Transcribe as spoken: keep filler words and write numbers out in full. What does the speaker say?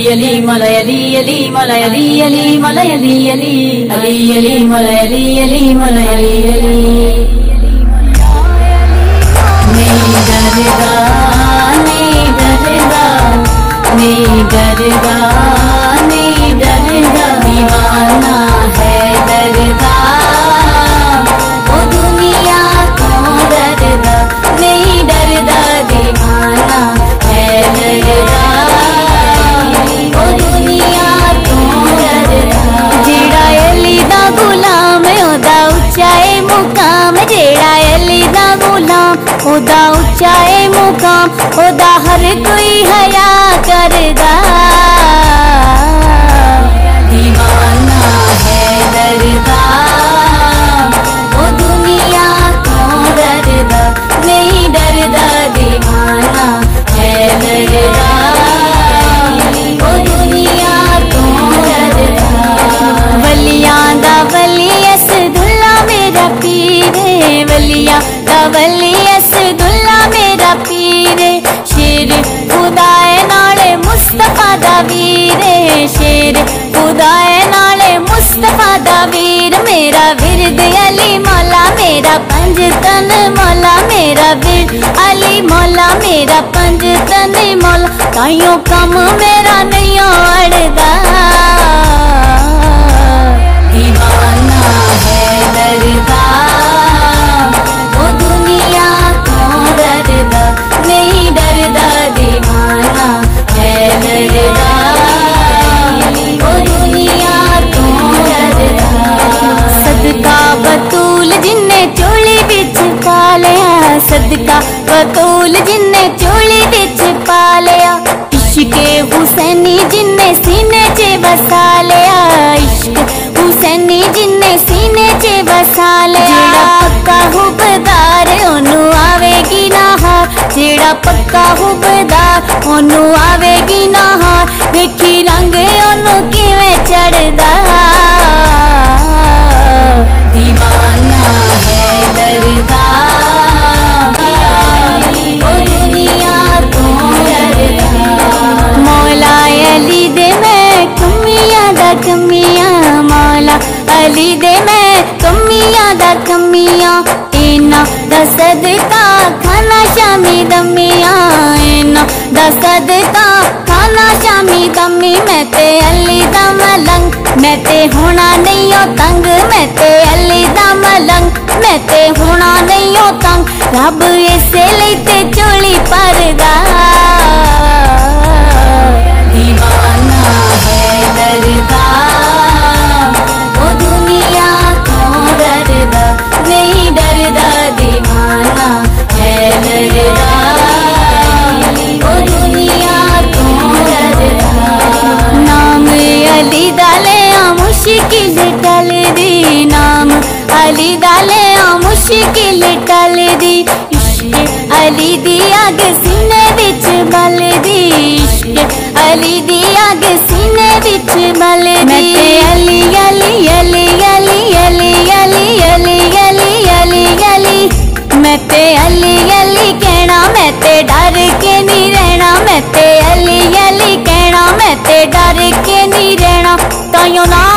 अली मौला अली अली मौला अली अली मौला अली अली अली अली मौला अली अली मौला अली अली नहीं डरगा नहीं डरगा नहीं डरगा नहीं डरगा दीवाना है डरगा वो दुनिया को डरगा नहीं डरदा दीवाना है डरगा वो दुनिया को डरदा जेड़ा अली दा गुलाम ओदा उच्चा है मुकाम जेड़ा अली दा गुलाम ओदा उच्चा है मुकाम ओदा हर कोई हया करदा दीवाना है डरदा वो दुनिया को डरदा नहीं डरदा दीवाना है डरदा वो दुनिया को डरदा वलियां दा वली असदुल्ला मेरा पीर वलियां दा वली असदुल्ला मेरा पीर शेर खुदाए नाले मुस्तफा दा वीर शेर खुदाए नाले मुस्तफा दा वीर मेरा विरद अली मौला मेरा पंज तन मौला मेरा विरद अली मौला मेरा पंज तन मौला ताइयों कम मेरा नहीं अड़दा दीवाना है डरदा वो दुनिया को डरदा नहीं डरदा दीवाना है डरदा वो दुनिया को डरदा सदका बतूल जिन्ने चोली बिच पा लिया सदका बतूल जिन्ने चोली बिच पा लिया इश्के हुसैनी जिन्ने सीने च बसा लिया इश्क हुसैनी जिन्ने सीने च बसा लिया जेड़ा पक्का हुबदार ओनू आवेगी ना हार जेड़ा पक्का हुबदार ओनू आवेगी ना हार देखी रंग ओनू किवें चढ़दा दीवाना है डरदा वो दुनिया को डरदा मौला अली दे मैं कमियां दा कमियां मौला अली दे मैं कमियां दा कमियां इना दा सदका खाना शामी दमियां इना दा सदका खाना शामी दमी मैं ते अली दा मलंग मैं ते होना नहीं हो तंग मैं ते अली दा मलंग मैं ते होना नहीं हो तंग रब इसे लई ते चोली परदा दीवाना है डरदा वो दुनिया को डरदा नहीं डरदा दीवाना है डरदा वो दुनिया को डरदा नाम अली दा लिया मुश्किल टल दी नाम अली दा लिया मुश्किल टल दी इश्क अली दी अग सीने विच बल दी इश्क अली दी अग सीने विच बल दी मैं ते अली अली अली अली अली अली अली अली अली अली मैं ते अली अली कहना मैं ते डर के नहीं रहना मैं ते अली अली कहना मैं ते डर के नहीं रहना ताइयों ना